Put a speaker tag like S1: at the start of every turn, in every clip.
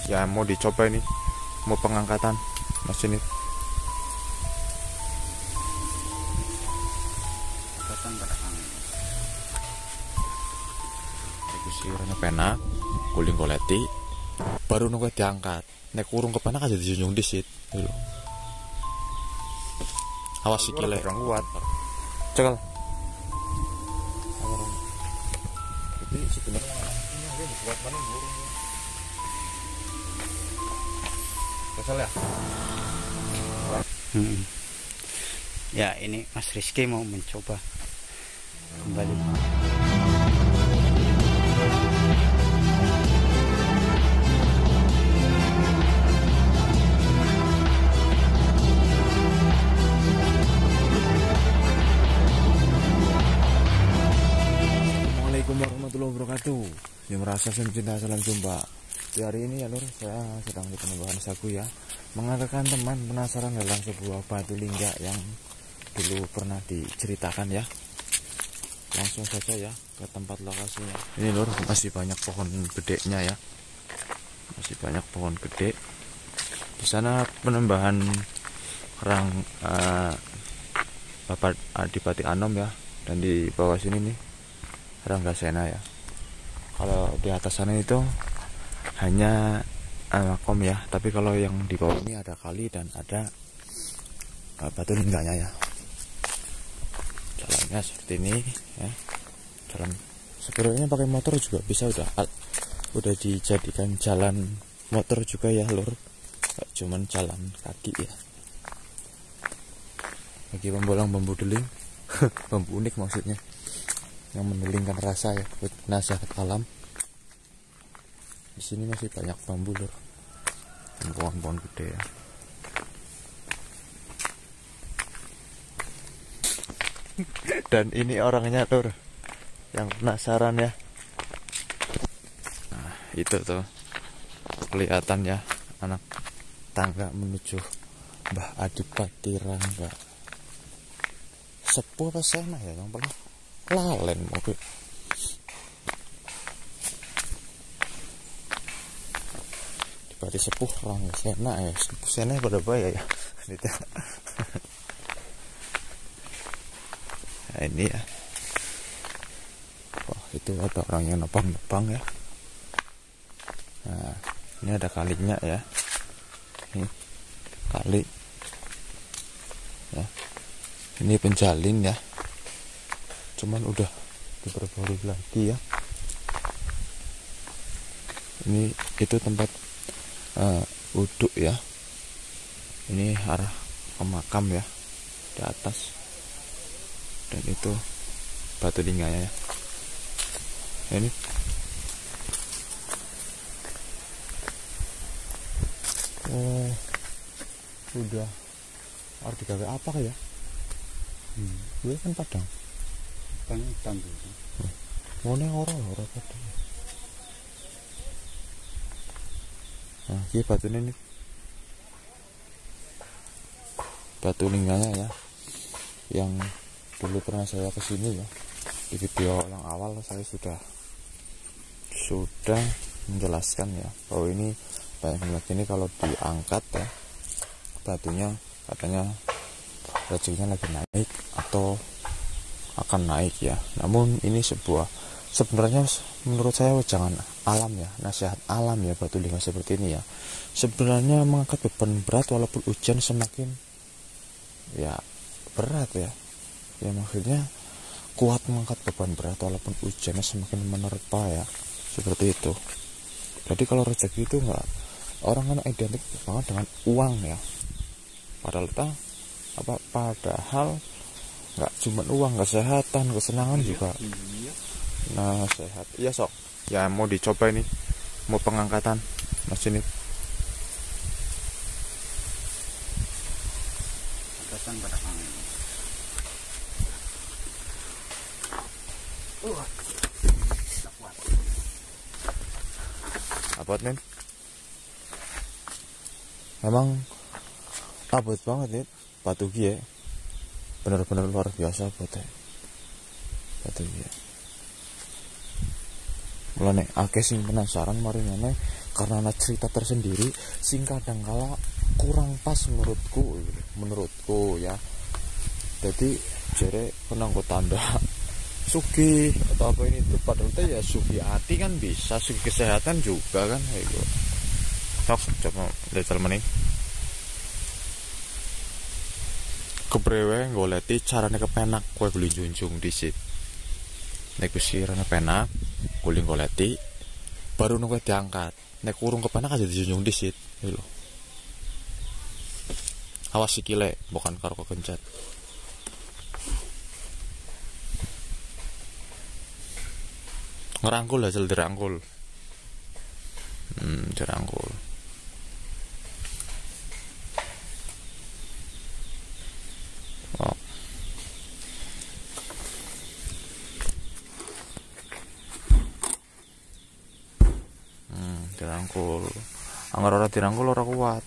S1: Ya mau dicoba ini, mau pengangkatan mesin ini. Iki sirene penak, guling goleti, baru nunggu diangkat. Nek kurung kepenak aja dijunjung disit. Lho. Awas sikile kurang kuat. Cekel. Jadi sebenarnya ini buat mana burung. Kesel ya?
S2: Ya, ini Mas Rizky mau mencoba kembali.
S1: Assalamualaikum warahmatullahi wabarakatuh. Yang merasa cinta, salam jumpa. Di hari ini ya lur, saya sedang di penembakan sagu ya, mengantarkan teman penasaran dalam sebuah batu lingga yang dulu pernah diceritakan ya. Langsung saja ya ke tempat lokasinya. Ini lur, masih banyak pohon gedenya ya, masih banyak pohon gede. Di sana penembahan kerang Bapak Adipati Anom ya, dan di bawah sini nih Ranggasena ya. Kalau di atas sana itu hanya makom ya, tapi kalau yang di bawah ini ada kali dan ada batu lingganya ya. Jalannya seperti ini ya. Jalan sebenarnya pakai motor juga bisa, udah dijadikan jalan motor juga ya lur, gak cuman jalan kaki ya. Bagi pembolang bambu deling bambu unik maksudnya, yang mendelingkan rasa ya, buat nasihat alam. Di sini masih banyak bambu lur, dan pohon-pohon gede ya. Dan ini orangnya lur, yang penasaran ya. Nah itu tuh kelihatan ya, anak tangga menuju Mbah Adipati Rangga. Sepuh apa sana ya yang pernah lalen mobil. Berarti sepuh Rangga Sena ya, sepuh Sena pada bahaya ya. Nah ini ya, wah itu ada orang yang nebang-nebang ya. Nah ini ada kalinya ya, ini kali ya, ini penjalin ya, cuman udah diperbarui lagi ya. Ini itu tempat wudhu ya. Ini arah ke makam ya, di atas, dan itu batu lingganya ya. Ini udah harus digawe apa ya? Gue kan padang tuh. Ngene ora padang. Nah, ini batu ini batu lingganya ya, yang dulu pernah saya kesini ya. Di video yang awal saya sudah menjelaskan ya, bahwa ini banyak ini kalau diangkat ya batunya, katanya rezekinya lagi naik atau akan naik ya. Namun ini sebenarnya menurut saya jangan alam ya, nasihat alam ya, batu lingga seperti ini ya. Sebenarnya mengangkat beban berat walaupun hujan semakin ya berat ya. Ya maksudnya kuat mengangkat beban berat walaupun hujannya semakin menerpa ya, seperti itu. Jadi kalau rezeki itu enggak, orang kan identik banget dengan uang ya. Padahal nggak cuma uang, kesehatan, kesenangan juga. Nah sehat iya sok ya, mau dicoba ini, mau pengangkatan mesin ini. Abot nih, emang abot banget nih batu gie, bener-bener luar biasa batu gie. Mulane akeh sing penasaran mari ngene karena ada cerita tersendiri sing kadang kala kurang pas menurutku ya. Jadi jere kena gue tanda sugi atau apa ini tepat itu ya, sugi hati kan bisa, sugi kesehatan juga kan kayak gitu. Coba lihat meneh kebrewe goleti carane kepenak kowe guling junjung disit. Nek wis sirane penak, guling goleti baru kowe diangkat. Nek kurung kepenak aja dijunjung disit. Iki lho. Awas sikile bukan karo kekencet. Ngerangkul hasil dirangkul. Dirangkul. Oh. Dirangkul. Anggar ora dirangkul ora kuat.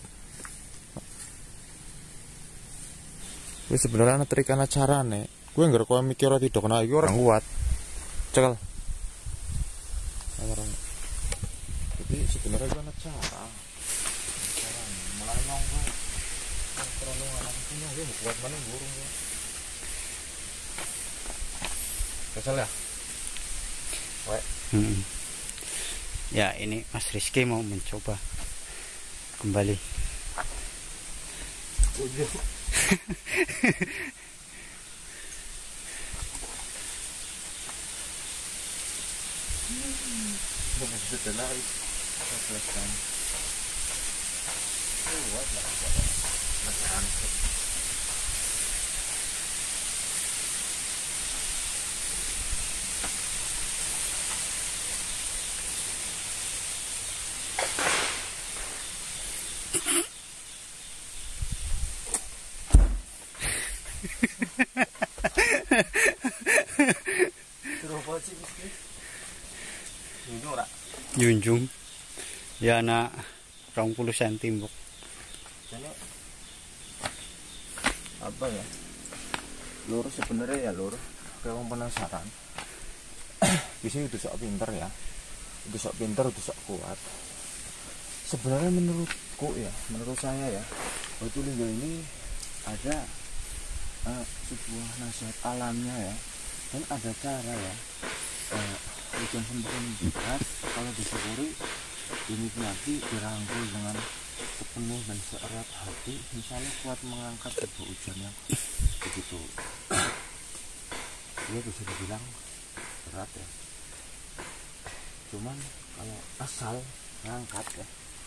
S1: Wis sebenarnya ana trik ana carane. Gue ngger kowe mikir ora tidak kena iki ora kuat. Cekel. Jadi sebenarnya gue ada cara malah nongol terlalu anak punya gue buat mana burung gue kesel ya.
S2: Ya ini Mas Rizky mau mencoba kembali. Junjung ya anak 20 cm buk.
S1: Apa ya lur sebenarnya ya lur kayak penasaran. Bisa udah sok pinter ya, udah sok pinter, udah sok kuat. Sebenarnya menurut saya ya, waktu lingga ini ada sebuah nasihat alamnya ya, dan ada cara ya. Hujan sempurna kalau disyukuri dinikmati, dirangkul dengan sepenuh dan seerat hati, misalnya kuat mengangkat sebuah hujan yang begitu dia bisa dibilang berat ya, cuman kalau asal ngangkat ya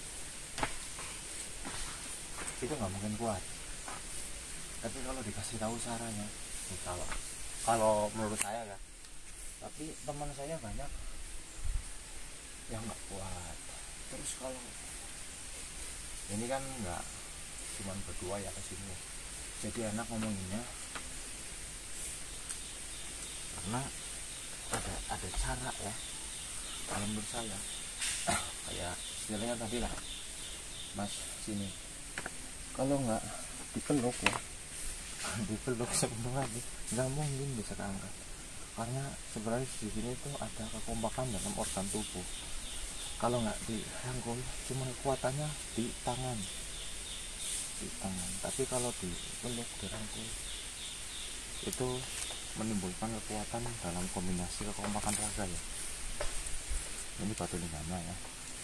S1: itu nggak mungkin kuat. Tapi kalau dikasih tahu caranya, kalau menurut saya ya, tapi teman saya banyak yang nggak kuat. Terus kalau ini kan nggak cuman berdua ya kesini, jadi enak ngomonginnya karena ada cara ya. Kalau menurut saya kayak istilahnya tadi lah, Mas sini kalau nggak dipeluk ya, dipeluk sebenarnya nggak mungkin bisa keangkat. Karena sebenarnya di sini tuh ada kekompakan dalam organ tubuh. Kalau nggak dirangkul, cuma kekuatannya di tangan. Tapi kalau dipeluk, dirangkul, itu menimbulkan kekuatan dalam kombinasi kekompakan raga ya. Ini batu nimbana ya.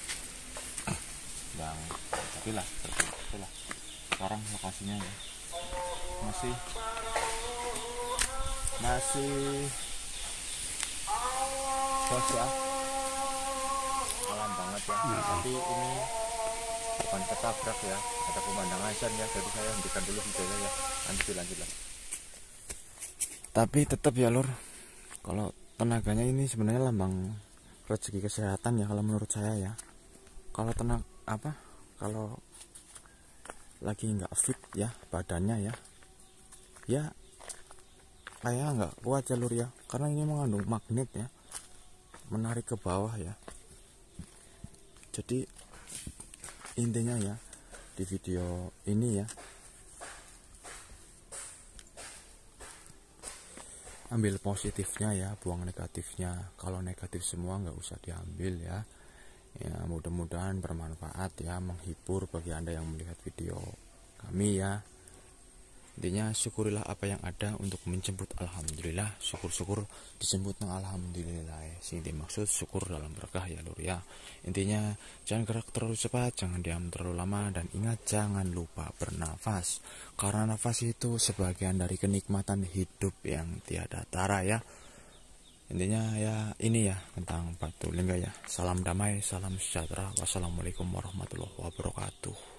S1: Yang tapi lah, itulah. Sekarang lokasinya ya masih bos ya, alam banget ya. Tapi ini bukan ketabrak ya, ada pemandangan ya. Jadi saya hentikan dulu videonya ya, nanti dilanjut lagi. Tapi tetap ya lur, kalau tenaganya ini sebenarnya lambang rezeki kesehatan ya kalau menurut saya ya. Kalau kalau lagi nggak fit ya badannya ya kayak nggak kuat jalur ya, karena ini mengandung magnet ya, menarik ke bawah ya. Jadi intinya ya di video ini ya, ambil positifnya ya, buang negatifnya. Kalau negatif semua nggak usah diambil ya, Ya, mudah-mudahan bermanfaat ya, menghibur bagi Anda yang melihat video kami ya. Intinya syukurilah apa yang ada untuk menjemput alhamdulillah, syukur-syukur dijemput nang alhamdulillah ya. Sing dimaksud syukur dalam berkah ya lur ya. Intinya jangan gerak terlalu cepat, jangan diam terlalu lama, dan ingat jangan lupa bernafas, karena nafas itu sebagian dari kenikmatan hidup yang tiada tara ya. Intinya ya ini ya tentang Batu Lingga ya. Salam damai, salam sejahtera, wassalamualaikum warahmatullahi wabarakatuh.